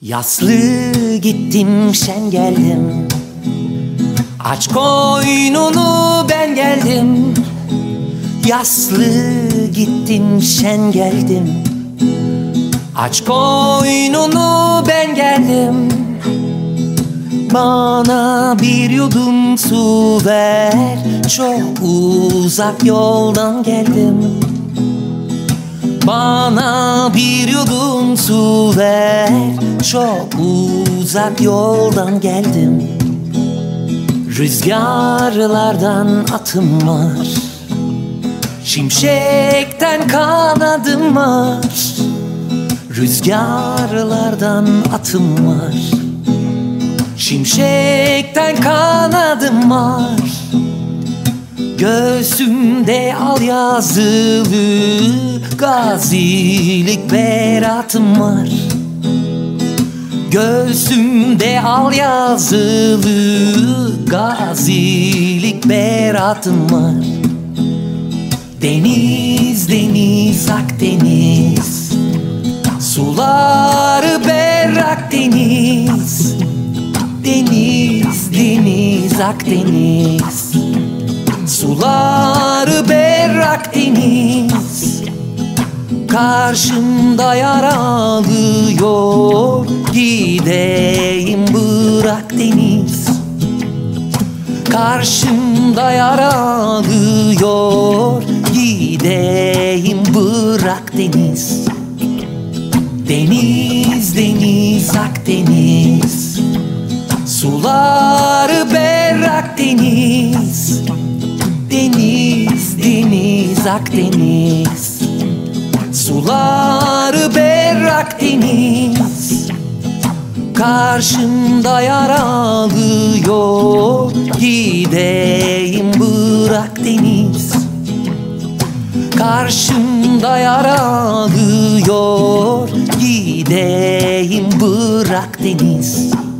Yaslı gittim şen geldim, aç koynunu ben geldim. Yaslı gittim şen geldim, aç koynunu ben geldim. Bana bir yudum su ver, çok uzak yoldan geldim. Bana bir yudum su ver, çok uzak yoldan geldim. Rüzgarlardan atım var, şimşekten kanadım var. Rüzgarlardan atım var, şimşekten kanadım var. Göğsümde al yazılı gazilik beratım var. Göğsümde al yazılı gazilik beratım var. Deniz, deniz, Akdeniz, suları berrak deniz. Deniz, deniz, Akdeniz, suları berrak deniz. Karşımda yar ağlıyor, gideyim bırak deniz. Karşımda yar ağlıyor, gideyim bırak deniz. Deniz, deniz, Akdeniz, suları berrak deniz. Deniz, deniz, Akdeniz, suları berrak deniz. Karşımda yar ağlıyor, gideyim bırak deniz. Karşımda yar ağlıyor, gideyim bırak deniz.